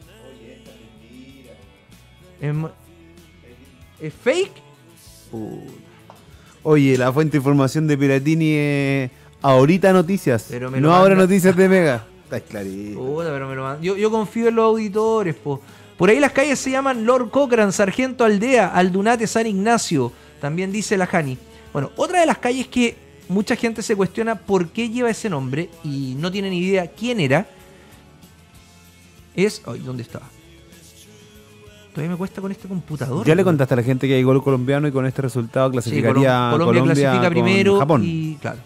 Speaker 1: Em, ¿Es fake? Uh.
Speaker 3: Oye, la fuente de información de Piratini es Ahorita Noticias.
Speaker 1: Pero me lo
Speaker 3: No Ahora
Speaker 1: manda-
Speaker 3: Noticias de Mega. Está clarito.
Speaker 1: Puta, pero me lo manda- yo, yo confío en los auditores, po. Por ahí las calles se llaman Lord Cochrane, Sargento Aldea, Aldunate, San Ignacio. También dice la Jani. Bueno, otra de las calles que mucha gente se cuestiona por qué lleva ese nombre y no tiene ni idea quién era es... Ay, ¿dónde estaba? Todavía me cuesta con este computador.
Speaker 3: Ya le
Speaker 1: weón.
Speaker 3: contaste a la gente que hay gol colombiano y con este resultado
Speaker 1: Sí,
Speaker 3: clasificaría
Speaker 1: Colom- Colombia,
Speaker 3: Colombia
Speaker 1: clasifica
Speaker 3: con
Speaker 1: primero
Speaker 3: Japón.
Speaker 1: y claro.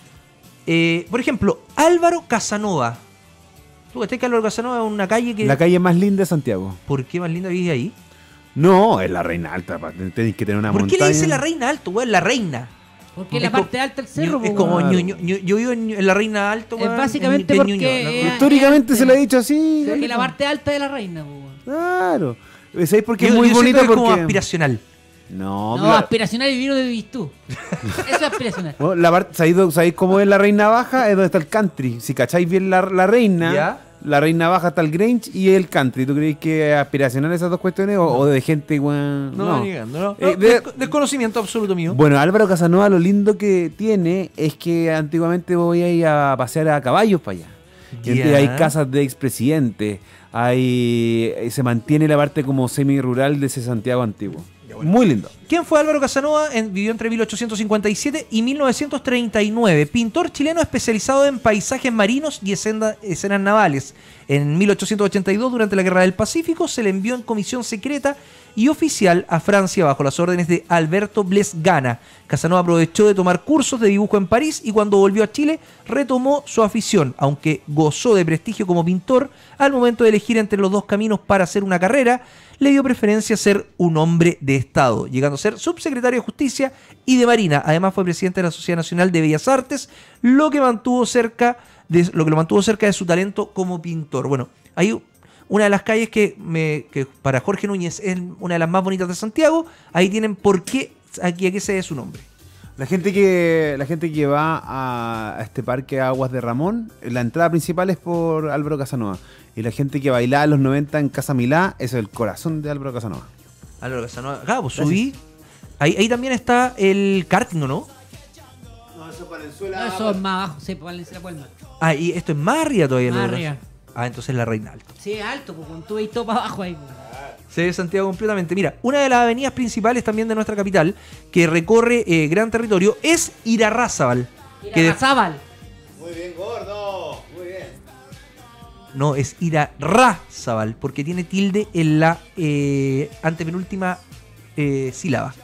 Speaker 1: Eh, por ejemplo, Álvaro Casanova. ¿Tú crees que Álvaro Casanova es una calle que...
Speaker 3: La calle más linda de Santiago.
Speaker 1: ¿Por qué más linda vive ahí?
Speaker 3: No, es la Reina Alta. pa, Tenéis que tener una
Speaker 1: ¿Por
Speaker 3: montaña.
Speaker 1: qué le dice la reina alto, weón? La reina.
Speaker 2: Porque
Speaker 1: Es
Speaker 2: la
Speaker 1: como-
Speaker 2: parte alta del cerro,
Speaker 1: es
Speaker 2: po,
Speaker 1: como
Speaker 2: weón.
Speaker 1: ñu- ñu- ñu- yo vivo en, en la reina alto,
Speaker 2: Es
Speaker 1: weón,
Speaker 2: básicamente
Speaker 1: en- en
Speaker 2: porque
Speaker 1: Ñuñoa, ¿no?
Speaker 2: es-
Speaker 3: Históricamente se le ha dicho así.
Speaker 2: Porque la
Speaker 3: Carlito.
Speaker 2: parte alta de la reina, po, weón.
Speaker 3: Claro. ¿Sabéis por qué
Speaker 1: Yo-
Speaker 3: es muy
Speaker 1: yo siento
Speaker 3: bonita?
Speaker 1: que es como
Speaker 3: Porque...
Speaker 1: aspiracional.
Speaker 3: No,
Speaker 2: No,
Speaker 3: pero-
Speaker 2: aspiracional y vino de vivís tú. Eso es aspiracional.
Speaker 3: Bueno, la parte, ¿sabéis, do- sabéis cómo es la Reina Baja? Es donde está el country. Si cacháis bien la, la Reina,
Speaker 1: ¿Ya?
Speaker 3: la Reina Baja está el Grange y el country. ¿Tú creéis que es aspiracional esas dos cuestiones o, o de gente, weón?
Speaker 1: No,
Speaker 3: No.
Speaker 1: ni cagando, no.
Speaker 3: Eh,
Speaker 1: No,
Speaker 3: de-
Speaker 1: desco- desconocimiento absoluto mío.
Speaker 3: Bueno, Álvaro Casanova lo lindo que tiene es que antiguamente voy a ir a pasear a caballos para allá. Y
Speaker 1: Ya.
Speaker 3: entonces hay casas de expresidentes, hay, se mantiene la parte como semi-rural de ese Santiago antiguo. Muy lindo.
Speaker 1: ¿Quién fue Álvaro Casanova? En- vivió entre mil ochocientos cincuenta y siete y mil novecientos treinta y nueve. Pintor chileno especializado en paisajes marinos y escena- escenas navales. En mil ochocientos ochenta y dos, durante la Guerra del Pacífico, se le envió en comisión secreta y oficial a Francia bajo las órdenes de Alberto Blesgana. Casanova aprovechó de tomar cursos de dibujo en París y cuando volvió a Chile retomó su afición, aunque gozó de prestigio como pintor. Al momento de elegir entre los dos caminos para hacer una carrera, le dio preferencia a ser un hombre de Estado, llegando a ser subsecretario de Justicia y de Marina. Además fue presidente de la Sociedad Nacional de Bellas Artes, lo que mantuvo cerca de, lo que lo mantuvo cerca de su talento como pintor. Bueno, hay una de las calles que, me, que para Jorge Núñez es una de las más bonitas de Santiago. Ahí tienen por qué, aquí a qué se debe su nombre.
Speaker 3: La gente que la gente que va a, a este parque Aguas de Ramón, la entrada principal es por Álvaro Casanova. Y la gente que bailaba en los noventa en Casa Milá, eso es el corazón de Álvaro Casanova.
Speaker 1: Álvaro Casanova. Acá, pues subí. Ahí, ahí también está el karting, ¿o no?
Speaker 3: No, eso para
Speaker 2: No, eso es más abajo, sí, Valencia la Puelma.
Speaker 1: Ah, y esto es más arriba todavía.
Speaker 2: Más
Speaker 1: lo de-
Speaker 2: arriba.
Speaker 1: Ah, entonces la Reina Alta.
Speaker 2: Sí, es alto, pues tú veis todo para abajo ahí, pues.
Speaker 1: Se ve Santiago completamente. Mira, una de las avenidas principales también de nuestra capital, que recorre eh, gran territorio, es Irarrázaval. Que de-
Speaker 2: Irarrázaval.
Speaker 3: Muy bien, gordo. Muy bien.
Speaker 1: No, es Irarrázaval, porque tiene tilde en la eh, antepenúltima eh, sílaba.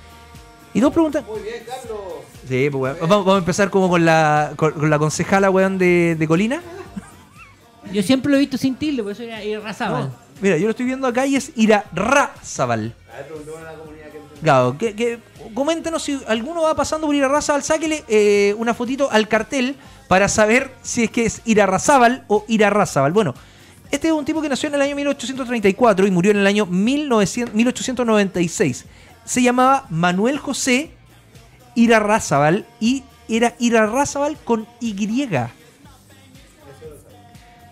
Speaker 1: Y dos preguntas.
Speaker 3: Muy bien, Carlos.
Speaker 1: Sí, pues, weón. Vamos, vamos a empezar como con la, con, con la concejala, weón, de, de Colina.
Speaker 2: Yo siempre lo he visto sin tilde, por eso era Irarrázaval.
Speaker 1: No, mira, yo lo estoy viendo acá y es Irarrázaval. Claro, que, que, coméntenos si alguno va pasando por Irarrázaval, sáquele eh, una fotito al cartel para saber si es que es Irarrázaval o Irarrázaval. Bueno, este es un tipo que nació en el año mil ochocientos treinta y cuatro y murió en el año mil novecientos, mil ochocientos noventa y seis. Se llamaba Manuel José Irarrázaval y era Irarrázaval con Y.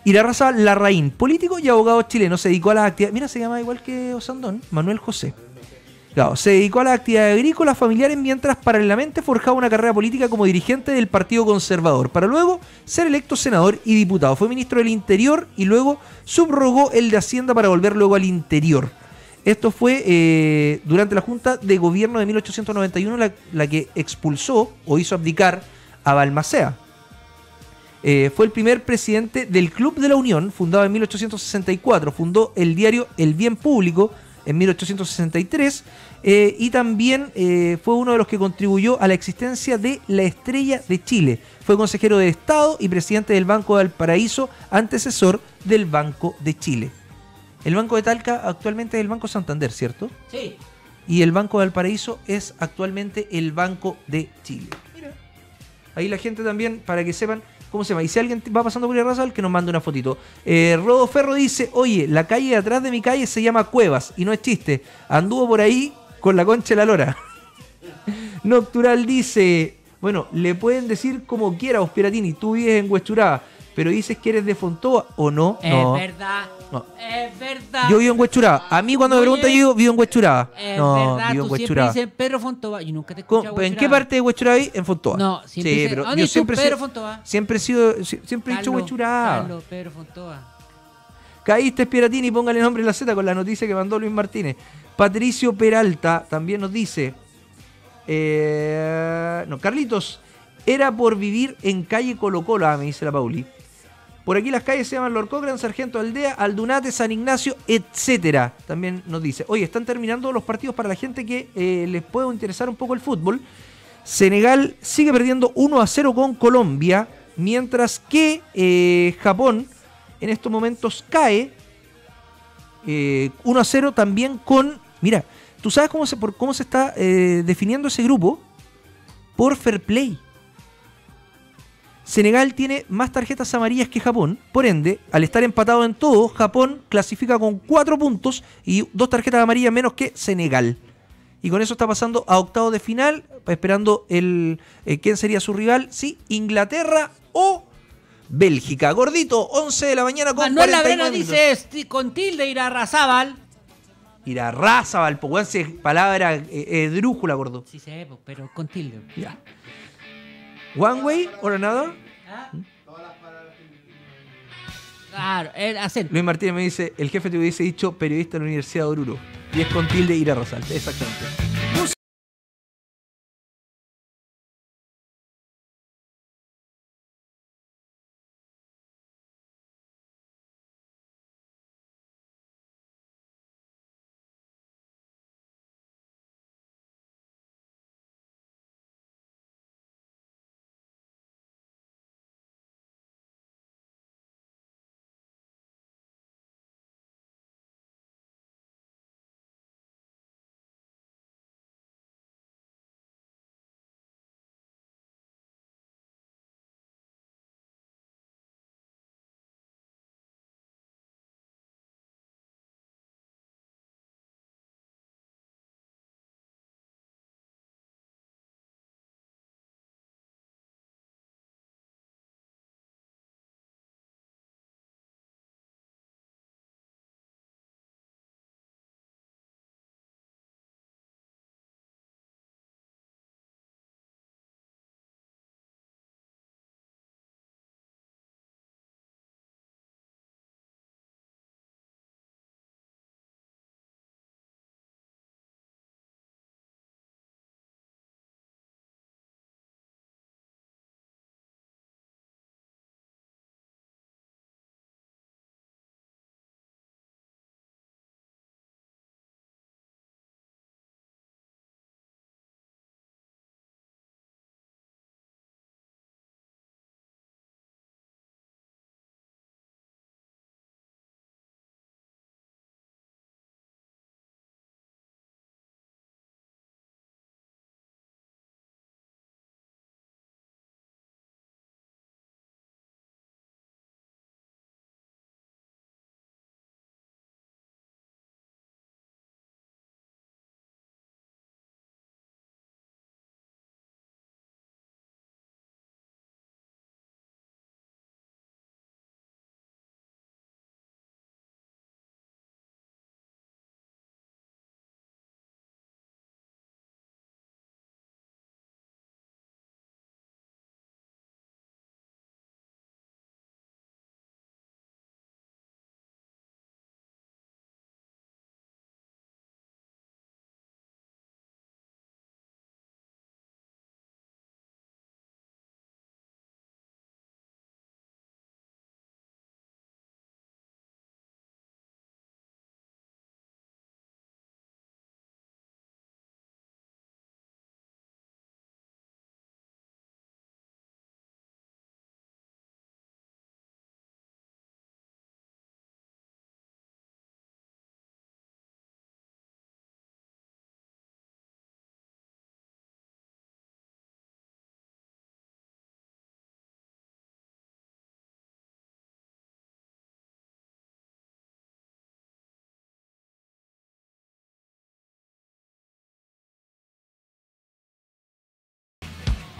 Speaker 1: Irarrázaval Larraín, político y abogado chileno, se dedicó a las actividades... Mira, se llama igual que Osandón, Manuel José. Claro, se dedicó a las actividades agrícolas familiares mientras paralelamente forjaba una carrera política como dirigente del Partido Conservador, para luego ser electo senador y diputado. Fue ministro del Interior y luego subrogó el de Hacienda para volver luego al Interior. Esto fue eh, durante la Junta de Gobierno de mil ochocientos noventa y uno la, la que expulsó o hizo abdicar a Balmaceda. Eh, fue el primer presidente del Club de la Unión, fundado en mil ochocientos sesenta y cuatro. Fundó el diario El Bien Público en mil ochocientos sesenta y tres eh, y también eh, fue uno de los que contribuyó a la existencia de la Estrella de Chile. Fue consejero de Estado y presidente del Banco de Valparaíso, antecesor del Banco de Chile. El Banco de Talca actualmente es el Banco Santander, ¿cierto?
Speaker 2: Sí.
Speaker 1: Y el Banco de Valparaíso es actualmente el Banco de Chile. Mira. Ahí la gente también, para que sepan cómo se llama. Y si alguien va pasando por Irarrázaval, que nos mande una fotito. Eh, Rodo Ferro dice, oye, la calle de atrás de mi calle se llama Cuevas. Y no es chiste. Anduvo por ahí con la concha de la lora. Noctural dice, bueno, le pueden decir como quiera, Ospiratini, tú vives en Huechuraba, pero dices que eres de Fontoa o no.
Speaker 2: Es
Speaker 1: no.
Speaker 2: verdad.
Speaker 1: No.
Speaker 2: Es verdad.
Speaker 1: Yo vivo en Huechuraba. A mí cuando me
Speaker 2: Oye,
Speaker 1: preguntan, yo digo, vivo en Huechuraba.
Speaker 2: Es
Speaker 1: No,
Speaker 2: verdad,
Speaker 1: vivo en
Speaker 2: tú siempre
Speaker 1: Huechuraba.
Speaker 2: dices Pedro Fontoba. Yo nunca te he
Speaker 1: ¿Cómo-
Speaker 2: escuchado
Speaker 1: ¿En qué
Speaker 2: Huechuraba.
Speaker 1: parte de Huechuraba hay? En Fontoa.
Speaker 2: No, siempre
Speaker 1: sí,
Speaker 2: dice,
Speaker 1: pero
Speaker 2: ¿dónde
Speaker 1: yo
Speaker 2: tú,
Speaker 1: siempre, he
Speaker 2: Pedro
Speaker 1: sido-
Speaker 2: Fontoa?
Speaker 1: siempre he sido, sie- siempre he dicho
Speaker 2: Carlos,
Speaker 1: Huechuraba.
Speaker 2: Carlos, Pedro Fontoa.
Speaker 1: Caíste, Piratini, póngale nombre en la Z con la noticia que mandó Luis Martínez. Patricio Peralta también nos dice, eh, no, Carlitos, era por vivir en calle Colo Colo, ah, me dice la Pauli. Por aquí las calles se llaman Lord Cochrane, Sargento Aldea, Aldunate, San Ignacio, etcétera. También nos dice, oye, están terminando los partidos para la gente que eh, les puede interesar un poco el fútbol. Senegal sigue perdiendo uno a cero con Colombia, mientras que eh, Japón en estos momentos cae eh, uno a cero también con... Mira, ¿tú sabes cómo se, por, cómo se está eh, definiendo ese grupo? Por fair play. Senegal tiene más tarjetas amarillas que Japón, por ende, al estar empatado en todo, Japón clasifica con cuatro puntos y dos tarjetas amarillas menos que Senegal. Y con eso está pasando a octavos de final, esperando el eh, quién sería su rival, sí, Inglaterra o Bélgica. Gordito, once de la mañana con
Speaker 2: Manuel
Speaker 1: cuarenta y
Speaker 2: Labrena
Speaker 1: nueve minutos.
Speaker 2: dice esti- con tilde Irarrázaval.
Speaker 1: Irarraza, Valpoguanse, palabra eh, esdrújula, gordo.
Speaker 2: Sí sé, po, pero con tilde.
Speaker 1: Ya. One way or another.
Speaker 2: ¿Ah? Claro, el acento.
Speaker 1: Luis Martínez me dice, el jefe te hubiese dicho periodista de la Universidad de Oruro. Y es con tilde Irarraza, exactamente.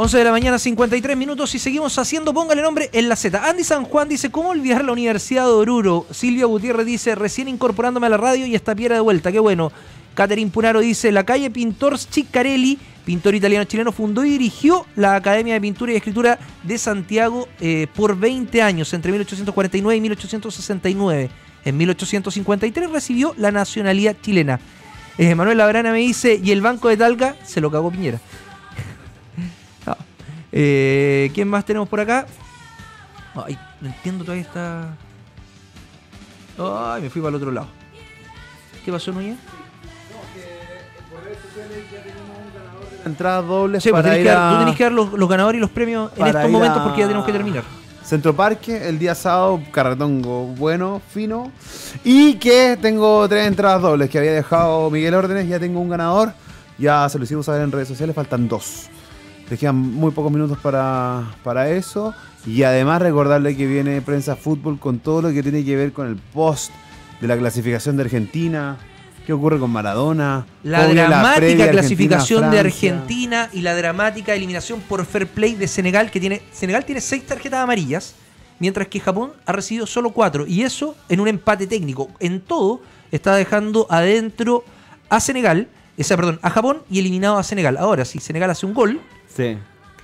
Speaker 1: once de la mañana, cincuenta y tres minutos, y seguimos haciendo Póngale Nombre en la Z. Andy San Juan dice, ¿cómo olvidar la Universidad de Oruro? Silvia Gutiérrez dice, recién incorporándome a la radio y esta piedra de vuelta, qué bueno. Catherine Punaro dice, la calle Pintor Ciccarelli, pintor italiano-chileno, fundó y dirigió la Academia de Pintura y Escritura de Santiago eh, por veinte años, entre mil ochocientos cuarenta y nueve y mil ochocientos sesenta y nueve. En mil ochocientos cincuenta y tres recibió la nacionalidad chilena. Eh, Manuel Labrana me dice, y el Banco de Talca se lo cagó Piñera. No. Eh, ¿Quién más tenemos por acá? Ay, no entiendo, todavía está... Ay, me fui para el otro lado. ¿Qué pasó, Núñez?
Speaker 3: Entradas dobles
Speaker 1: Sí, pues
Speaker 3: para
Speaker 1: tenés
Speaker 3: ir
Speaker 1: que dar-
Speaker 3: a
Speaker 1: tú tenés que dar los, los ganadores y los premios en
Speaker 3: para
Speaker 1: estos
Speaker 3: ir
Speaker 1: momentos
Speaker 3: a
Speaker 1: porque ya tenemos que terminar.
Speaker 3: Centro Parque, el día sábado, carretongo bueno, fino. Y que tengo tres entradas dobles que había dejado Miguel Órdenes, ya tengo un ganador. Ya se lo hicimos saber en redes sociales, faltan dos. Les quedan muy pocos minutos para, para eso. Y además recordarle que viene Prensa Fútbol con todo lo que tiene que ver con el post de la clasificación de Argentina. ¿Qué ocurre con Maradona?
Speaker 1: La
Speaker 3: ¿Cómo viene
Speaker 1: dramática
Speaker 3: previa
Speaker 1: clasificación de
Speaker 3: Argentina-Francia?
Speaker 1: Argentina y la dramática eliminación por fair play de Senegal, que tiene Senegal tiene seis tarjetas amarillas, mientras que Japón ha recibido solo cuatro, y eso en un empate técnico. En todo está dejando adentro a Senegal, o sea, perdón, a Japón, y eliminado a Senegal. Ahora, si Senegal hace un gol,
Speaker 3: Sí,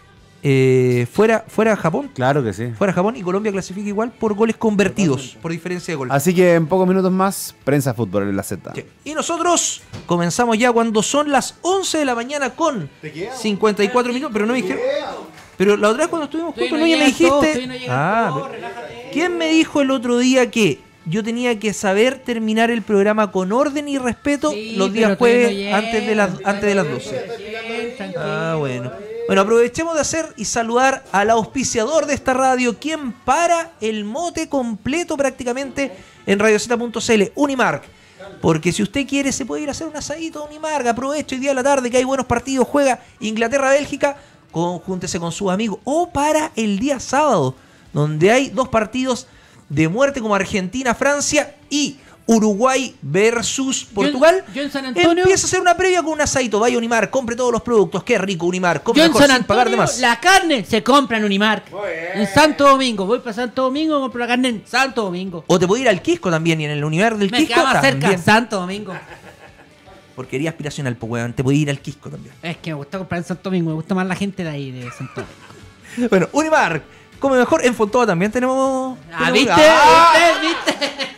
Speaker 1: eh, fuera, fuera Japón,
Speaker 3: claro que sí.
Speaker 1: fuera Japón, y Colombia clasifica igual por goles convertidos, por diferencia de gol.
Speaker 3: Así que en pocos minutos más, Prensa Fútbol en la Z.
Speaker 1: Sí. Y nosotros comenzamos ya cuando son las once de la mañana con cincuenta y cuatro minutos, pero no me dijeron. Pero la otra vez cuando estuvimos
Speaker 2: Todavía
Speaker 1: juntos,
Speaker 2: no
Speaker 1: no, ya me
Speaker 2: llegan todos,
Speaker 1: dijiste.
Speaker 2: todavía no llegan
Speaker 1: Ah,
Speaker 2: todos,
Speaker 1: pero-
Speaker 2: relájate.
Speaker 1: ¿Quién me dijo el otro día que yo tenía que saber terminar el programa con orden y respeto
Speaker 2: Sí,
Speaker 1: los días
Speaker 2: pero todavía
Speaker 1: jueves
Speaker 2: no llegan,
Speaker 1: antes de las
Speaker 2: todavía
Speaker 1: antes de las
Speaker 2: no
Speaker 1: doce?
Speaker 2: llegan, tranquilo.
Speaker 1: Ah, bueno. Bueno, aprovechemos de hacer y saludar al auspiciador de esta radio, quien para el mote completo prácticamente en radioceta punto c l, Unimark. Porque si usted quiere, se puede ir a hacer un asadito a Unimark. Aproveche hoy día de la tarde que hay buenos partidos. Juega Inglaterra-Bélgica, con, júntese con sus amigos. O para el día sábado, donde hay dos partidos de muerte como Argentina-Francia y Uruguay versus Portugal.
Speaker 2: yo en San Antonio-
Speaker 1: Empieza a hacer una previa con un asadito. Vaya a Unimark, compre todos los productos. Qué rico Unimark. Compre
Speaker 2: Yo en
Speaker 1: mejor
Speaker 2: San
Speaker 1: sin pagar de
Speaker 2: Antonio,
Speaker 1: más.
Speaker 2: la carne se compra en Unimark. En Santo Domingo. Voy para Santo Domingo, compro la carne en Santo Domingo.
Speaker 1: O te puede ir al Quisco también, y en el Unimark del
Speaker 2: Me
Speaker 1: Quisco
Speaker 2: queda más cerca
Speaker 1: también.
Speaker 2: Santo Domingo.
Speaker 1: Porquería aspiracional, pues weón. Te puede ir al Quisco también.
Speaker 2: Es que me gusta comprar en Santo Domingo. Me gusta más la gente de ahí, de Santo Domingo.
Speaker 1: Bueno, Unimark. Come mejor. En Fontova también tenemos...
Speaker 2: Ah,
Speaker 1: tenemos-
Speaker 2: ¿viste?
Speaker 1: ¡Ah!
Speaker 2: ¿Viste? ¿Viste?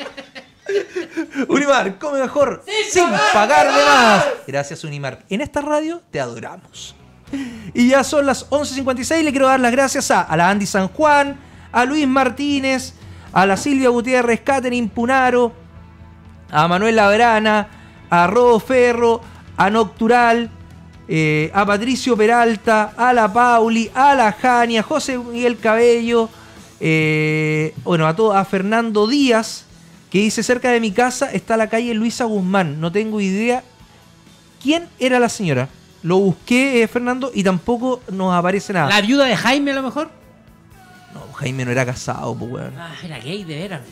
Speaker 1: Unimark, come mejor sin, pagar de más. Gracias, Unimark. En esta radio te adoramos. Y ya son las once cincuenta y seis. Le quiero dar las gracias a, a la Andy San Juan, a Luis Martínez, a la Silvia Gutiérrez, Catherine Punaro, a Manuel Labrana, a Rodo Ferro, a Noctural, eh, a Patricio Peralta, a la Pauli, a la Jani, a José Miguel Cabello, eh, bueno, a, todo, a Fernando Díaz, que dice, cerca de mi casa está la calle Luisa Guzmán. No tengo idea quién era la señora. Lo busqué, eh, Fernando, y tampoco nos aparece nada.
Speaker 2: ¿La viuda de Jaime a lo mejor?
Speaker 1: No, Jaime no era casado, pues, weón.
Speaker 2: Ah, era gay, de veras.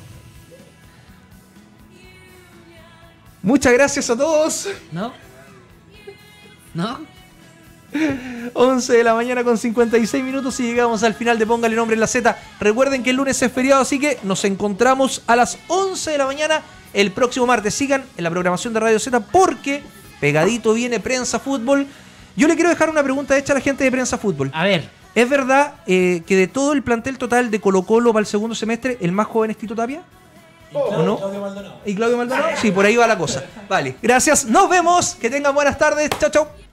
Speaker 1: Muchas gracias a todos.
Speaker 2: ¿No? ¿No?
Speaker 1: once de la mañana con cincuenta y seis minutos y llegamos al final de Póngale Nombre en la Z. Recuerden que el lunes es feriado, así que nos encontramos a las once de la mañana el próximo martes. Sigan en la programación de Radio Z porque pegadito viene Prensa Fútbol. Yo le quiero dejar una pregunta hecha a la gente de Prensa Fútbol.
Speaker 2: A ver.
Speaker 1: ¿Es verdad eh, que de todo el plantel total de Colo Colo para el segundo semestre, el más joven es Tito Tapia? ¿O no? ¿Y Claudio Maldonado? Sí, por ahí va la cosa. Vale, gracias. Nos vemos. Que tengan buenas tardes. Chao, chao.